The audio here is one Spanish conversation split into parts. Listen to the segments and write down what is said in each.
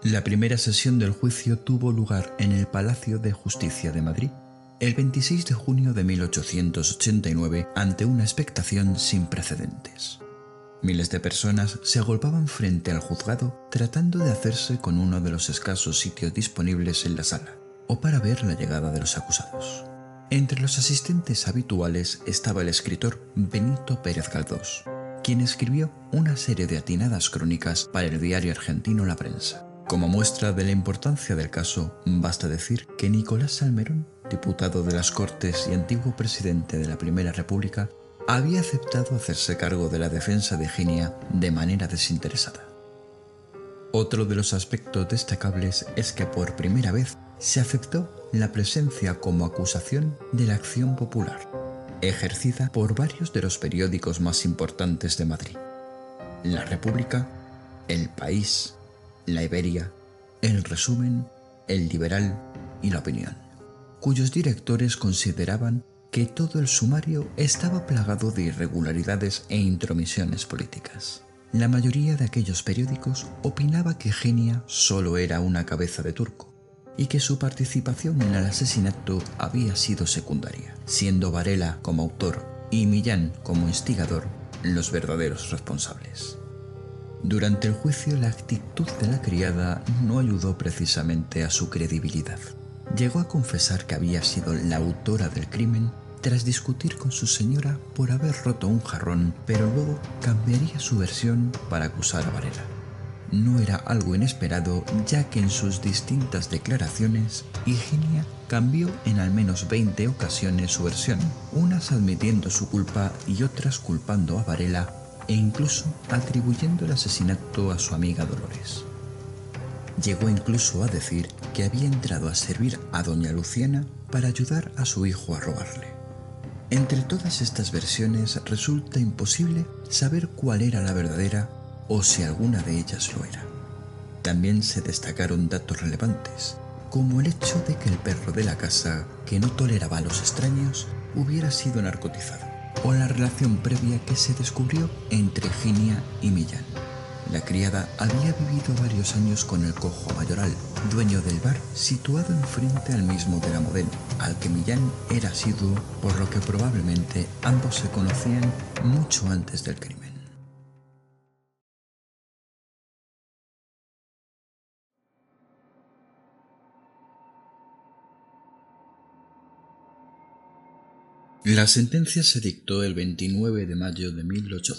La primera sesión del juicio tuvo lugar en el Palacio de Justicia de Madrid el 26 de junio de 1889 ante una expectación sin precedentes. Miles de personas se agolpaban frente al juzgado tratando de hacerse con uno de los escasos sitios disponibles en la sala o para ver la llegada de los acusados. Entre los asistentes habituales estaba el escritor Benito Pérez Galdós, quien escribió una serie de atinadas crónicas para el diario argentino La Prensa. Como muestra de la importancia del caso, basta decir que Nicolás Salmerón, diputado de las Cortes y antiguo presidente de la Primera República, había aceptado hacerse cargo de la defensa de Higinia de manera desinteresada. Otro de los aspectos destacables es que por primera vez se aceptó la presencia como acusación de la Acción Popular, ejercida por varios de los periódicos más importantes de Madrid: La República, El País, La Iberia, El Resumen, El Liberal y La Opinión, cuyos directores consideraban que todo el sumario estaba plagado de irregularidades e intromisiones políticas. La mayoría de aquellos periódicos opinaba que Higinia solo era una cabeza de turco y que su participación en el asesinato había sido secundaria, siendo Varela como autor y Millán como instigador los verdaderos responsables. Durante el juicio, la actitud de la criada no ayudó precisamente a su credibilidad. Llegó a confesar que había sido la autora del crimen tras discutir con su señora por haber roto un jarrón, pero luego cambiaría su versión para acusar a Varela. No era algo inesperado, ya que en sus distintas declaraciones, Higinia cambió en al menos 20 ocasiones su versión, unas admitiendo su culpa y otras culpando a Varela e incluso atribuyendo el asesinato a su amiga Dolores. Llegó incluso a decir que había entrado a servir a doña Luciana para ayudar a su hijo a robarle. Entre todas estas versiones resulta imposible saber cuál era la verdadera o si alguna de ellas lo era. También se destacaron datos relevantes, como el hecho de que el perro de la casa, que no toleraba a los extraños, hubiera sido narcotizado, o la relación previa que se descubrió entre Higinia y Millán. La criada había vivido varios años con el cojo Mayoral, dueño del bar situado enfrente al mismo de la Modelo, al que Millán era asiduo, por lo que probablemente ambos se conocían mucho antes del crimen. La sentencia se dictó el 29 de mayo de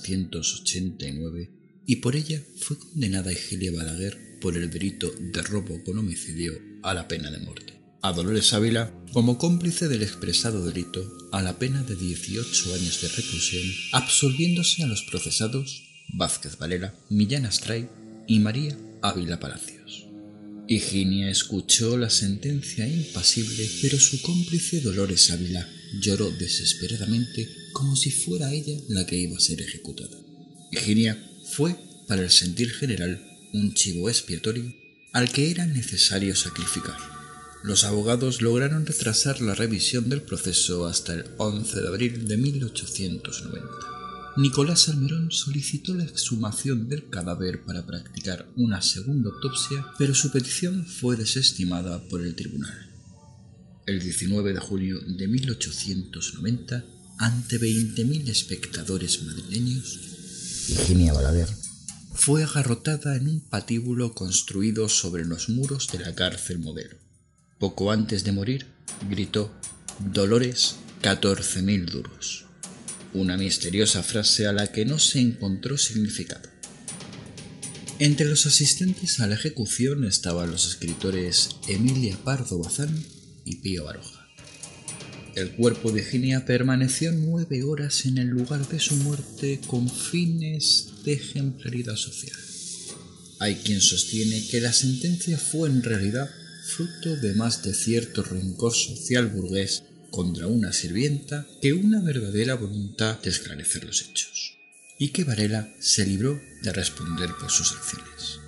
1889 y por ella fue condenada Egilia Balaguer por el delito de robo con homicidio a la pena de muerte. A Dolores Ávila como cómplice del expresado delito a la pena de 18 años de reclusión, absolviéndose a los procesados Vázquez Varela, Millán Astray y María Ávila Palacios. Higinia escuchó la sentencia impasible, pero su cómplice Dolores Ávila lloró desesperadamente como si fuera ella la que iba a ser ejecutada. Higinia fue, para el sentir general, un chivo expiatorio al que era necesario sacrificar. Los abogados lograron retrasar la revisión del proceso hasta el 11 de abril de 1890. Nicolás Salmerón solicitó la exhumación del cadáver para practicar una segunda autopsia, pero su petición fue desestimada por el tribunal. El 19 de julio de 1890, ante 20.000 espectadores madrileños, Higinia Balaguer fue agarrotada en un patíbulo construido sobre los muros de la cárcel Modelo. Poco antes de morir, gritó: «Dolores, 14.000 duros». Una misteriosa frase a la que no se encontró significado. Entre los asistentes a la ejecución estaban los escritores Emilia Pardo Bazán y Pío Baroja. El cuerpo de Higinia permaneció 9 horas en el lugar de su muerte con fines de ejemplaridad social. Hay quien sostiene que la sentencia fue en realidad fruto de más de cierto rencor social burgués contra una sirvienta que una verdadera voluntad de esclarecer los hechos, y que Varela se libró de responder por sus acciones.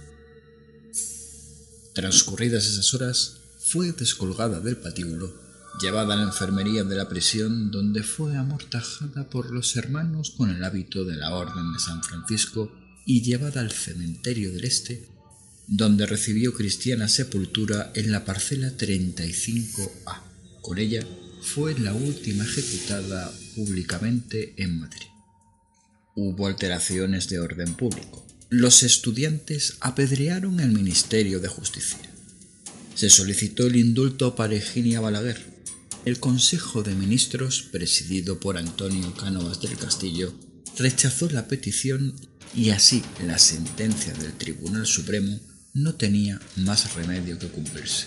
Transcurridas esas horas, fue descolgada del patíbulo, llevada a la enfermería de la prisión, donde fue amortajada por los hermanos con el hábito de la Orden de San Francisco y llevada al cementerio del Este, donde recibió cristiana sepultura en la parcela 35A. Con ella fue la última ejecutada públicamente en Madrid. Hubo alteraciones de orden público. Los estudiantes apedrearon el Ministerio de Justicia. Se solicitó el indulto para Higinia Balaguer. El Consejo de Ministros, presidido por Antonio Cánovas del Castillo, rechazó la petición y así la sentencia del Tribunal Supremo no tenía más remedio que cumplirse.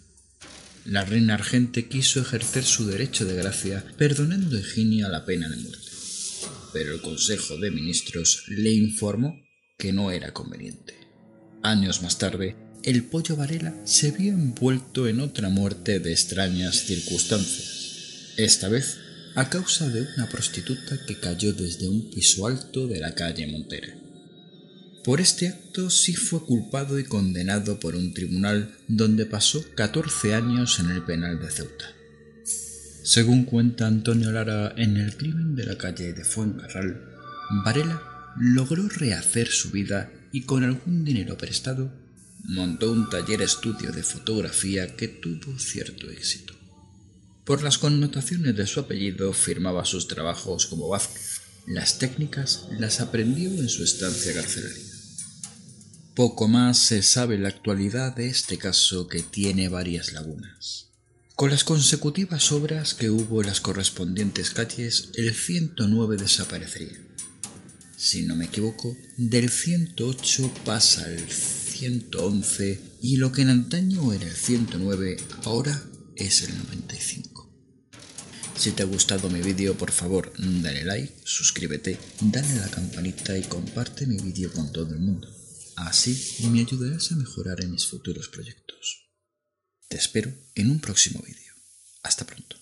La reina regente quiso ejercer su derecho de gracia perdonando a Higinia la pena de muerte, pero el Consejo de Ministros le informó que no era conveniente. Años más tarde, el Pollo Varela se vio envuelto en otra muerte de extrañas circunstancias, esta vez a causa de una prostituta que cayó desde un piso alto de la calle Montera. Por este acto sí fue culpado y condenado por un tribunal donde pasó 14 años en el penal de Ceuta. Según cuenta Antonio Lara en El crimen de la calle de Fuencarral, Varela logró rehacer su vida y con algún dinero prestado montó un taller estudio de fotografía que tuvo cierto éxito. Por las connotaciones de su apellido firmaba sus trabajos como Vázquez. Las técnicas las aprendió en su estancia carcelaria. Poco más se sabe en la actualidad de este caso, que tiene varias lagunas. Con las consecutivas obras que hubo en las correspondientes calles, el 109 desaparecería. Si no me equivoco, del 108 pasa al 111 y lo que en antaño era el 109 ahora es el 95. Si te ha gustado mi vídeo, por favor dale like, suscríbete, dale a la campanita y comparte mi vídeo con todo el mundo. Así me ayudarás a mejorar en mis futuros proyectos. Te espero en un próximo vídeo. Hasta pronto.